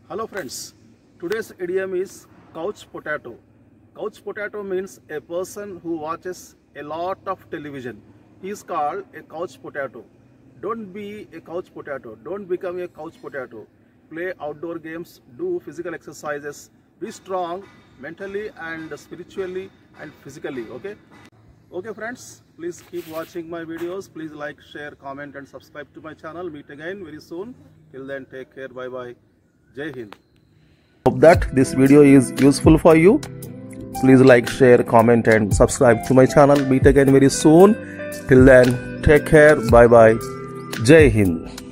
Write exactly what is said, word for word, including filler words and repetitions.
Hello friends, today's idiom is couch potato. Couch potato means a person who watches a lot of television. He is called a couch potato. Don't be a couch potato. Don't become a couch potato. Play outdoor games, do physical exercises, be strong mentally and spiritually and physically. Okay? Okay friends, please keep watching my videos. Please like, share, comment and subscribe to my channel. Meet again very soon. Till then, take care. Bye bye. Jai Hind. Hope that this video is useful for you. Please like, share, comment and subscribe to my channel. Meet again very soon. Till then, take care. Bye bye. Jai Hind.